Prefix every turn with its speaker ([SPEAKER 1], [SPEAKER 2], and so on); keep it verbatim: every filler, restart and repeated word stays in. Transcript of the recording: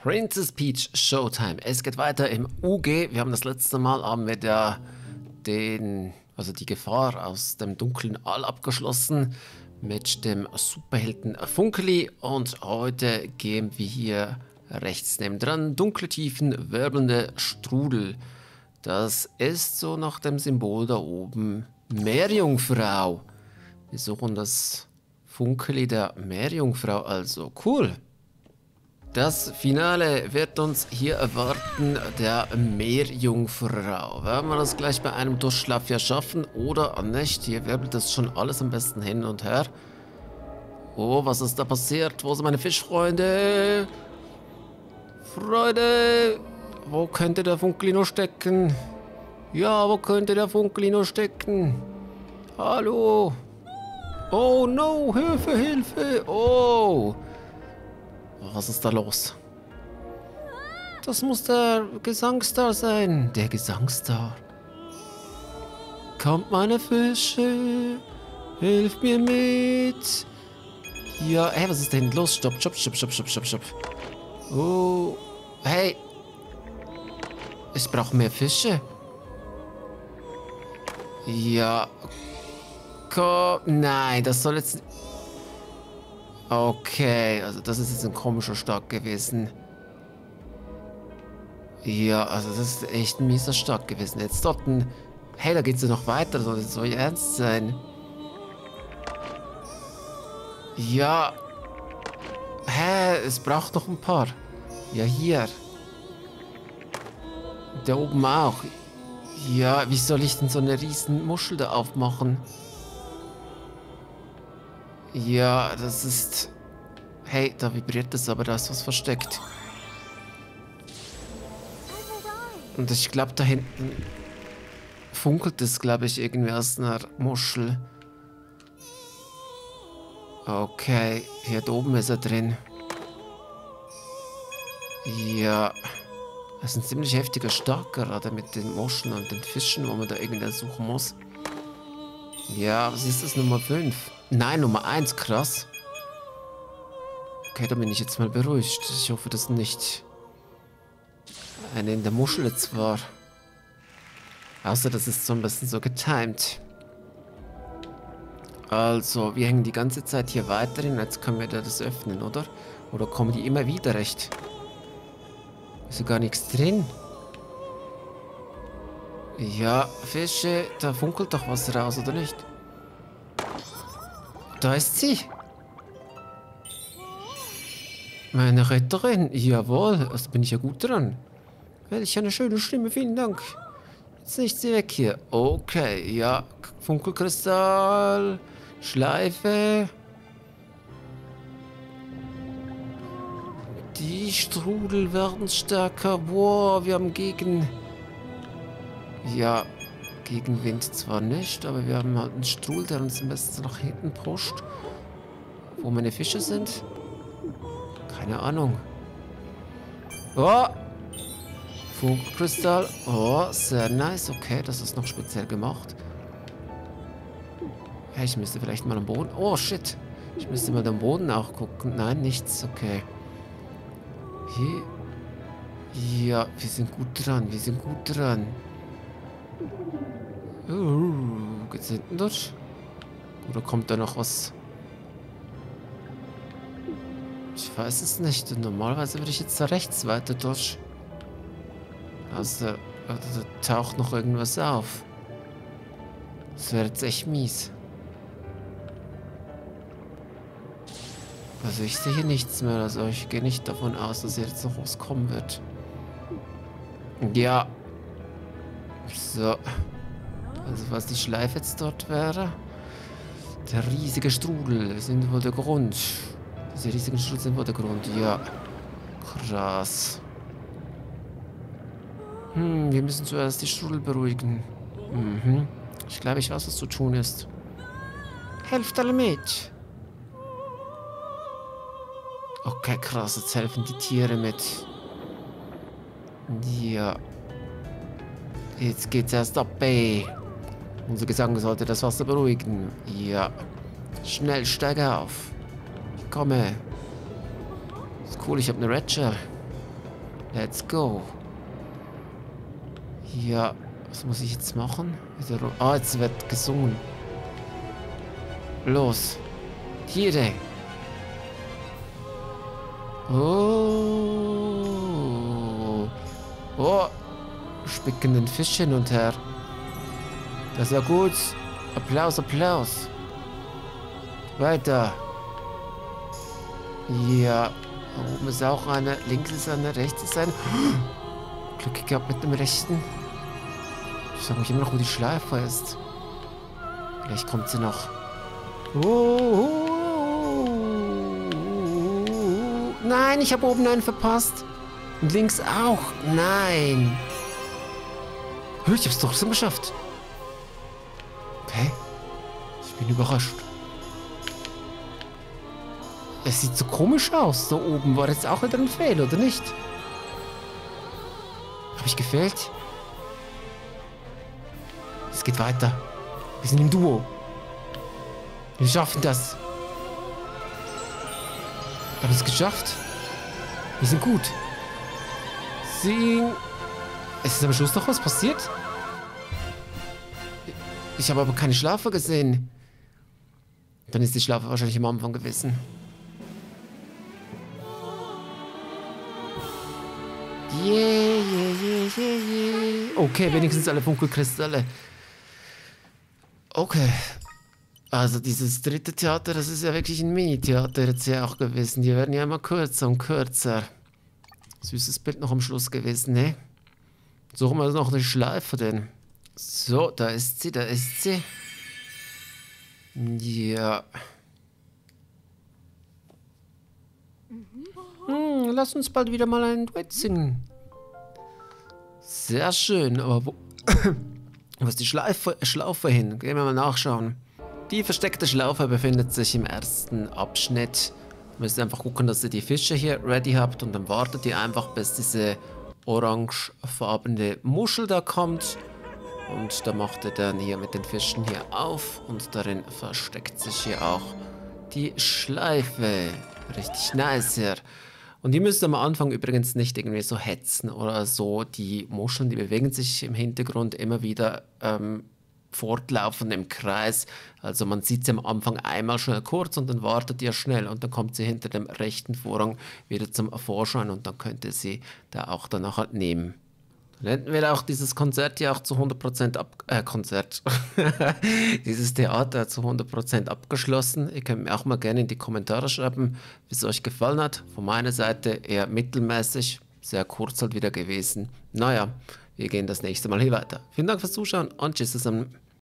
[SPEAKER 1] Princess Peach Showtime. Es geht weiter im U G. Wir haben das letzte Mal haben wir da den, also die Gefahr aus dem dunklen All abgeschlossen mit dem Superhelden Funkeli und heute gehen wir hier rechts nebendran dunkle Tiefen, wirbelnde Strudel. Das ist so nach dem Symbol da oben Meerjungfrau. Wir suchen das Funkeli der Meerjungfrau, also cool. Das Finale wird uns hier erwarten, der Meerjungfrau. Werden wir das gleich bei einem Durchschlaf ja schaffen oder nicht? Hier wirbelt das schon alles am besten hin und her. Oh, was ist da passiert? Wo sind meine Fischfreunde? Freunde! Wo könnte der Funkelino stecken? Ja, wo könnte der Funkelino stecken? Hallo? Oh no, Hilfe, Hilfe! Oh! Was ist da los? Das muss der Gesangsstar sein. Der Gesangsstar. Kommt meine Fische, hilf mir mit. Ja, hey, was ist denn los? Stopp, stopp, stopp, stopp, stopp, stopp, stopp. Oh, hey. Ich brauche mehr Fische. Ja. Komm, nein, das soll jetzt... Okay, also das ist jetzt ein komischer Stock gewesen. Ja, also das ist echt ein mieser Stock gewesen. Jetzt dort ein... Hey, da geht's ja noch weiter. Soll das so ernst sein? Ja. Hä, es braucht noch ein paar. Ja, hier. Da oben auch. Ja, wie soll ich denn so eine riesen Muschel da aufmachen? Ja, das ist... Hey, da vibriert es, aber da ist was versteckt. Und ich glaube, da hinten funkelt es, glaube ich, irgendwie aus einer Muschel. Okay, hier oben ist er drin. Ja, das ist ein ziemlich heftiger Stock gerade mit den Muscheln und den Fischen, wo man da irgendwie suchen muss. Ja, was ist das, Nummer fünf? Nein, Nummer eins, krass. Okay, da bin ich jetzt mal beruhigt. Ich hoffe, dass nicht eine in der Muschel jetzt war. Außer, das ist so ein bisschen so getimed. Also, wir hängen die ganze Zeit hier weiterhin. Jetzt können wir da das öffnen, oder? Oder kommen die immer wieder recht? Ist ja gar nichts drin. Ja, Fische, da funkelt doch was raus, oder nicht? Da ist sie. Meine Retterin. Jawohl, also bin ich ja gut dran. Welch eine schöne Stimme, vielen Dank. Jetzt nicht sie weg hier. Okay, ja. Funkelkristall. Schleife. Die Strudel werden stärker. Boah, wir haben gegen... Ja... Gegenwind zwar nicht, aber wir haben halt einen Strudel, der uns am besten nach hinten pusht. Wo meine Fische sind? Keine Ahnung. Oh! Funkelkristall. Oh, sehr nice. Okay, das ist noch speziell gemacht. Hey, ich müsste vielleicht mal am Boden... Oh, shit. Ich müsste mal am Boden auch gucken. Nein, nichts. Okay. Hier. Ja, wir sind gut dran. Wir sind gut dran. Uh, geht's hinten durch? Oder kommt da noch was? Ich weiß es nicht. Normalerweise würde ich jetzt da rechts weiter durch. Also, da, da taucht noch irgendwas auf. Das wäre jetzt echt mies. Also ich sehe hier nichts mehr. Also ich gehe nicht davon aus, dass hier jetzt noch was kommen wird. Ja. So. Also was die Schleife jetzt dort wäre. Der riesige Strudel sind wohl der Grund. Diese riesigen Strudel sind wohl der Grund. Ja. Krass. Hm, wir müssen zuerst die Strudel beruhigen. Mhm. Ich glaube, ich weiß, was zu tun ist. Helft alle mit. Okay, krass. Jetzt helfen die Tiere mit. Ja. Jetzt geht's erst ab, ey. Unser Gesang sollte das Wasser beruhigen. Ja. Schnell, steige auf. Ich komme. Ist cool, ich habe eine Red Shell. Let's go. Ja, was muss ich jetzt machen? Wieder ru- Ah, jetzt wird gesungen. Los. Tiere. Oh. Oh. Spicken den Fisch hin und her. Das war gut. Applaus, Applaus. Weiter. Ja. Da oben ist auch eine. Links ist eine, rechts ist eine. Glück gehabt mit dem rechten. Ich sag mich immer noch, wo die Schleife ist. Vielleicht kommt sie noch. Oh. Nein, ich habe oben einen verpasst. Und links auch. Nein. Hör, ich hab's trotzdem geschafft. Okay. Ich bin überrascht. Es sieht so komisch aus. Da oben war jetzt auch wieder ein Fail, oder nicht? Habe ich gefehlt? Es geht weiter. Wir sind im Duo. Wir schaffen das. Wir haben es geschafft. Wir sind gut. Sing. Es ist am Schluss noch was passiert. Ich habe aber keine Schlafe gesehen. Dann ist die Schlafe wahrscheinlich am Anfang gewesen. Yeah, yeah, yeah, yeah, yeah. Okay, wenigstens alle Funkelkristalle. Okay. Also dieses dritte Theater, das ist ja wirklich ein Mini-Theater jetzt ja auch gewesen. Die werden ja immer kürzer und kürzer. Süßes Bild noch am Schluss gewesen, ne? Suchen wir noch eine Schleife denn. So, da ist sie, da ist sie. Ja. Hm, lass uns bald wieder mal ein Duett singen. Sehr schön, aber wo... wo ist die Schleife, Schlaufe hin? Gehen wir mal nachschauen. Die versteckte Schlaufe befindet sich im ersten Abschnitt. Ihr müsst einfach gucken, dass ihr die Fische hier ready habt und dann wartet ihr einfach, bis diese orangefarbene Muschel da kommt. Und da macht ihr dann hier mit den Fischen hier auf und darin versteckt sich hier auch die Schleife. Richtig nice hier. Und ihr müsst am Anfang übrigens nicht irgendwie so hetzen oder so. Die Muscheln, die bewegen sich im Hintergrund immer wieder ähm, fortlaufend im Kreis. Also man sieht sie am Anfang einmal schnell kurz und dann wartet ihr schnell und dann kommt sie hinter dem rechten Vorhang wieder zum Vorschein und dann könnt ihr sie da auch danach halt nehmen. Dann hätten wir auch dieses Konzert ja auch zu hundert Prozent ab... Äh, Konzert. Dieses Theater zu hundert Prozent abgeschlossen. Ihr könnt mir auch mal gerne in die Kommentare schreiben, wie es euch gefallen hat. Von meiner Seite eher mittelmäßig. Sehr kurz halt wieder gewesen. Naja, wir gehen das nächste Mal hier weiter. Vielen Dank fürs Zuschauen und tschüss zusammen.